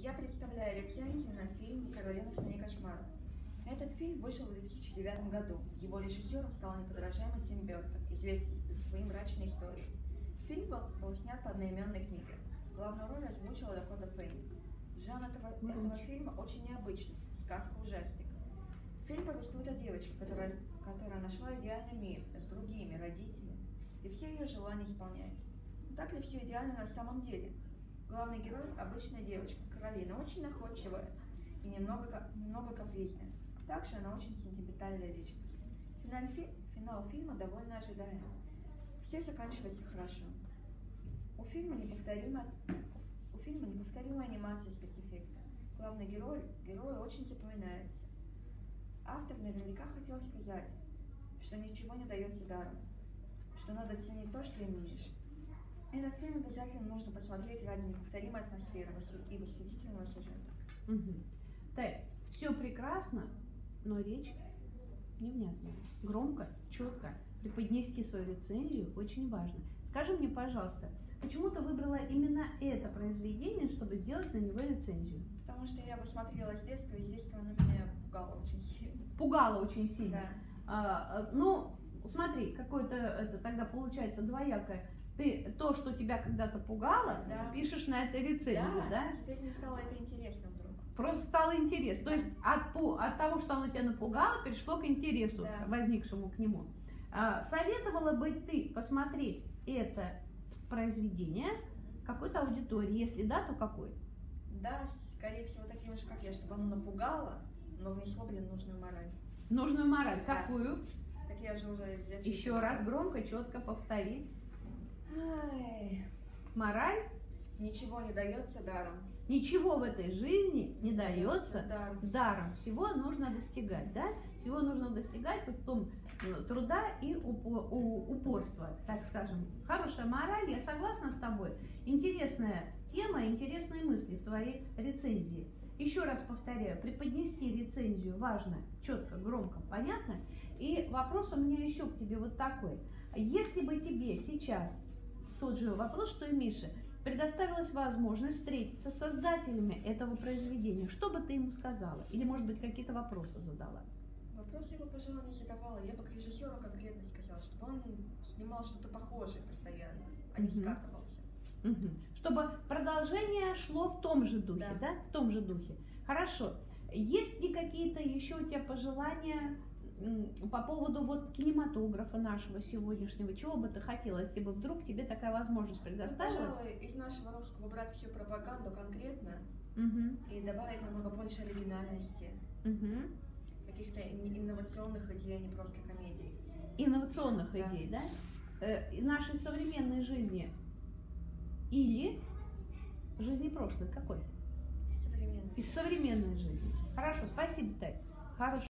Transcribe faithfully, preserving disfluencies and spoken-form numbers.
Я представляю рецензию на фильм «Каролина в стране кошмаров». Этот фильм вышел в две тысячи девятом году. Его режиссером стал неподражаемый Тим Бертон, известный за своей мрачной историей. Фильм был, был снят по одноименной книге. Главную роль озвучила Дакота Фэннинг. Жанр этого, этого фильма очень необычный – сказка-ужастик. Фильм повествует о девочке, которая, которая нашла идеальный мир с другими родителями, и все ее желания исполняются. Так ли все идеально на самом деле? Главный герой – обычная девочка, Каролина, очень находчивая и немного, немного капризная. Также она очень сентиментальная личность. Финал, фи, финал фильма довольно ожидаемый. Все заканчивается хорошо. У фильма неповторимая, у фильма неповторимая анимация и спецэффекты. Главный герой, герой очень запоминается. Автор наверняка хотел сказать, что ничего не дается даром, что надо ценить то, что имеешь. Этот фильм обязательно нужно посмотреть ради неповторимой атмосферы и восхитительного сюжета. Угу. Так, все прекрасно, но речь невнятная. Громко, четко преподнести свою рецензию очень важно. Скажи мне, пожалуйста, почему ты выбрала именно это произведение, чтобы сделать на него рецензию? Потому что я посмотрела с детства, и с детства оно меня пугало очень сильно. Пугало очень сильно? Да. А, ну, смотри, какое-то это тогда получается двоякое. Ты то, что тебя когда-то пугало, да. пишешь на это рецензию, да? Да, теперь мне стало это интересно вдруг. Просто стало интересно. Да. То есть от, от того, что оно тебя напугало, перешло к интересу, да. возникшему к нему. А, советовала бы ты посмотреть это произведение какой-то аудитории? Если да, то какой? Да, скорее всего, таким же, как я, чтобы оно напугало, но внесло, блин, нужную мораль. Нужную мораль? Да. Какую? Так я же уже... Еще раз громко, четко повтори. Ай. Мораль? Ничего не дается даром. Ничего в этой жизни не дается даром. даром. Всего нужно достигать, да? Всего нужно достигать путем труда и упорства, так скажем. Хорошая мораль, я согласна с тобой. Интересная тема, интересные мысли в твоей рецензии. Еще раз повторяю, преподнести рецензию важно, четко, громко, понятно? И вопрос у меня еще к тебе вот такой. Если бы тебе сейчас, тот же вопрос, что и Мише, предоставилась возможность встретиться с создателями этого произведения, что бы ты ему сказала? Или, может быть, какие-то вопросы задала? Вопросы я бы, пожалуй, не задавала. Я бы к режиссеру конкретно сказала, чтобы он снимал что-то похожее постоянно, а не скатывался. Угу. Чтобы продолжение шло в том же духе, да. да? В том же духе. Хорошо. Есть ли какие-то еще у тебя пожелания по поводу вот кинематографа нашего сегодняшнего? Чего бы ты хотела, если бы вдруг тебе такая возможность предоставилась? Ну, пожалуй, из нашего русского брать всю пропаганду конкретно угу. и добавить намного больше оригинальности, угу. каких-то инновационных идей, а не просто комедий. Инновационных да. идей, да? Э, нашей современной жизни или жизни прошлой? Какой? Из современной. Из современной жизни. Хорошо, спасибо, Тай. Хорошо.